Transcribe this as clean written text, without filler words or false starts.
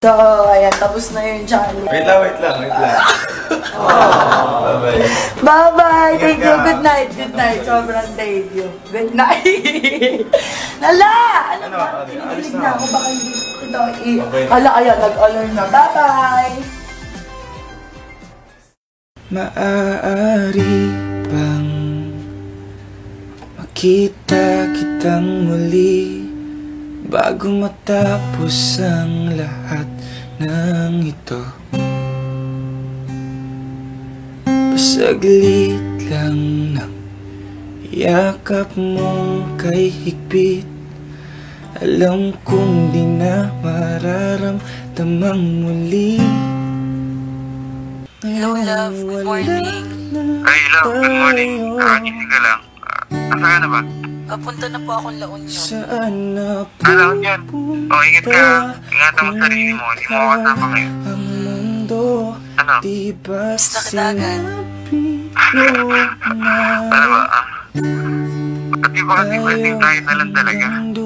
So, ayan, tapos na yung challenge. Wait lang. Bye-bye. Bye-bye! Thank you. Good night. Sobrang thank you. Good night! Lala! Ano ba? Kinikilig na ako. Baka hindi kita Ala, ayan, nag-alarm na. Bye-bye! Maaari bang makita kitang muli bago matapos ang lahat ng ito? Pasaglit lang ng yakap mong kay higpit. Alam kong di na mararamdamang muli. Hello, love. Good morning. Ay, love. Good morning. Gising ka lang. Asa ka na ba? Papunta na po akong La Union. Saan na Alam ko yan. O, ingat ka. Ingatan mo sarili mo. Hindi mo makasama ngayon. ang mundo? Ano? Di ba Basta kadagan. Ano ba? Pagkati ba kasi pwedeng tayo na lang talaga?